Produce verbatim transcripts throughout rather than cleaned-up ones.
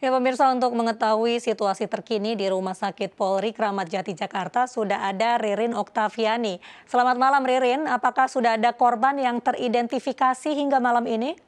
Ya pemirsa, untuk mengetahui situasi terkini di Rumah Sakit Polri Kramat Jati Jakarta sudah ada Ririn Oktaviani. Selamat malam Ririn, apakah sudah ada korban yang teridentifikasi hingga malam ini?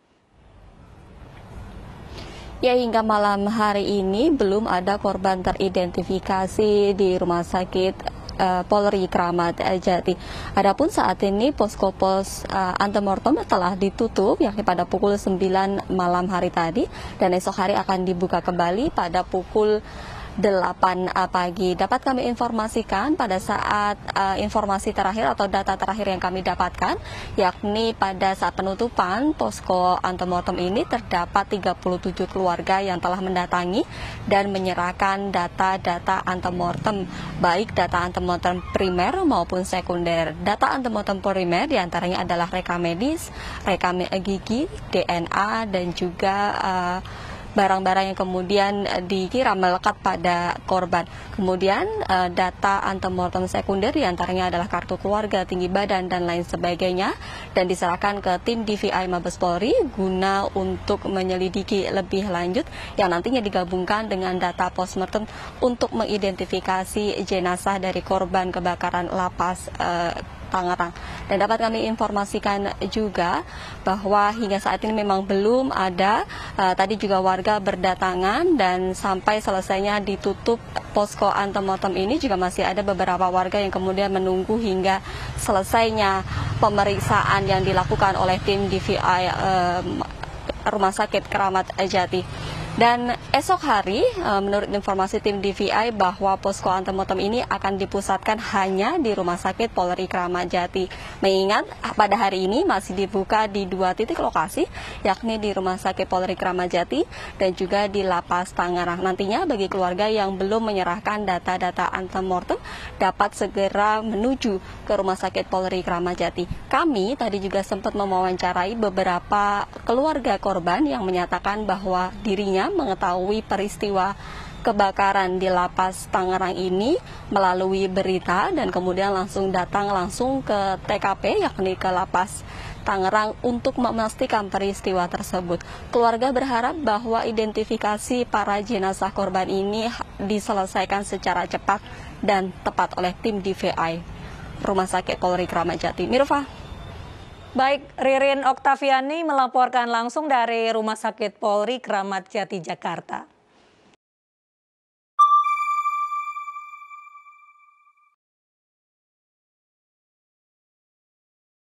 Ya, hingga malam hari ini belum ada korban teridentifikasi di Rumah Sakit uh, Polri Kramat Jati. Adapun saat ini posko pos uh, antemortem telah ditutup yakni pada pukul sembilan malam hari tadi, dan esok hari akan dibuka kembali pada pukul delapan pagi. Dapat kami informasikan pada saat uh, informasi terakhir atau data terakhir yang kami dapatkan, yakni pada saat penutupan posko antemortem ini terdapat tiga puluh tujuh keluarga yang telah mendatangi dan menyerahkan data-data antemortem, baik data antemortem primer maupun sekunder. Data antemortem primer diantaranya adalah rekam medis, rekam gigi, D N A, dan juga uh, barang-barang yang kemudian dikira melekat pada korban. Kemudian uh, data antemortem sekunder diantaranya adalah kartu keluarga, tinggi badan, dan lain sebagainya, dan diserahkan ke tim D V I Mabes Polri guna untuk menyelidiki lebih lanjut yang nantinya digabungkan dengan data postmortem untuk mengidentifikasi jenazah dari korban kebakaran lapas uh, Tangerang. Dan dapat kami informasikan juga bahwa hingga saat ini memang belum ada, uh, tadi juga warga berdatangan dan sampai selesainya ditutup posko antemortem ini juga masih ada beberapa warga yang kemudian menunggu hingga selesainya pemeriksaan yang dilakukan oleh tim D V I uh, Rumah Sakit Kramat Jati. Dan esok hari, menurut informasi tim D V I, bahwa posko antemortem ini akan dipusatkan hanya di Rumah Sakit Polri Kramat Jati. Mengingat pada hari ini masih dibuka di dua titik lokasi, yakni di Rumah Sakit Polri Kramat Jati dan juga di Lapas Tangerang. Nantinya bagi keluarga yang belum menyerahkan data-data antemortem dapat segera menuju ke Rumah Sakit Polri Kramat Jati. Kami tadi juga sempat mewawancarai beberapa keluarga korban yang menyatakan bahwa dirinya mengetahui peristiwa kebakaran di Lapas Tangerang ini melalui berita dan kemudian langsung datang langsung ke T K P yakni ke Lapas Tangerang untuk memastikan peristiwa tersebut. Keluarga berharap bahwa identifikasi para jenazah korban ini diselesaikan secara cepat dan tepat oleh tim D V I Rumah Sakit Polri Kramat Jati. Mirva. Baik, Ririn Oktaviani melaporkan langsung dari Rumah Sakit Polri Kramat Jati Jakarta.